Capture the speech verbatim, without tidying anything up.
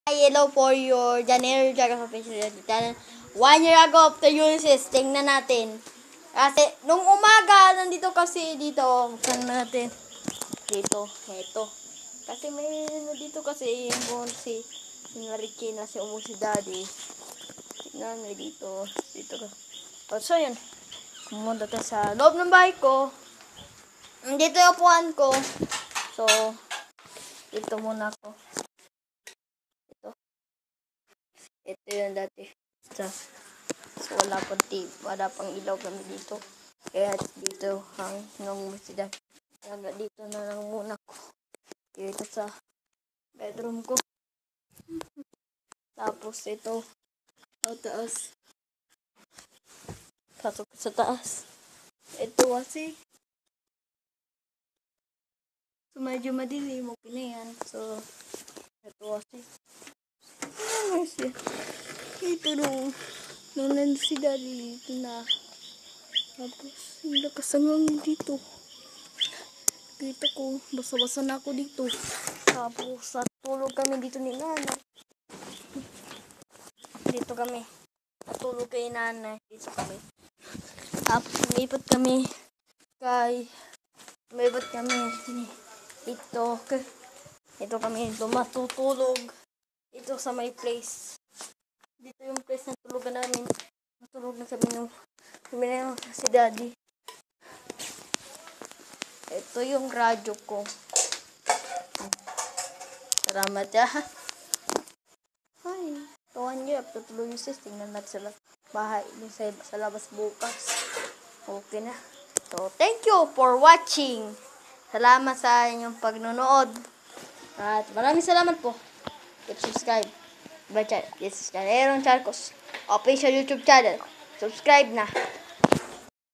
Hello for your January Jagas official channel. One year ago after Ulysses, tingnan natin. Kasi, nung umaga, nandito kasi dito, saan natin? Dito, eto. Kasi may, dito kasi, yung si, si Marikina, si Umo si Daddy. Tingnan mo dito, dito ka. Oh, so yun, pumunta tayo sa loob ng bahay ko. Dito yung upuan ko. So, dito muna ako. Ito yun dati. So, so wala pang tip. Wala pang ilaw kami dito. Kaya dito hang nung masjid. Kaya dito na lang muna ko. Dito sa bedroom ko. Tapos ito. Sa taas. Pasok sa taas. Ito kasi. So medyo madilim. Okay na yan. So ito kasi. Ano siya? Ito nung nung nandun si Daddy dito na. Tapos yung nakasangang dito. Kita ko, basa-basa na ako dito. Tapos sa tulog kami dito ni Nanay. Dito kami. Natulog kay Nanay. Dito kami. Tapos umipat kami kay umipat kami dito. Dito kami dito matutulog. Dito sa may place. Dito yung place na tulugan namin. Matulog na kami nung kami na si Daddy. Ito yung radyo ko. Salamat ya. Hi. Tuwan niyo. Tutulog yung sis. Tingnan natin sa bahay. Sa, sa labas bukas. Okay na. So, thank you for watching. Salamat sa inyong pagnonood. At maraming salamat po. Keep subscribe. Bye, chat. This is Aaron Charcos. Official YouTube channel. Subscribe na.